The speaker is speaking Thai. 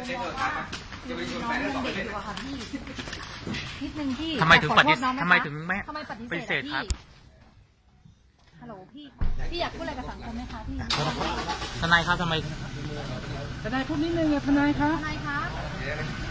มองว่าน้องยังเด็กอยู่อะค่ะพี่นิดนึงพี่ทำไมถึงปฏิเสธทำไมปฏิเสธครับฮัลโหลพี่อยากพูดอะไรกับสังคมไหมคะพี่ทนายครับทำไมทนายพูดนิดนึงทนายครับ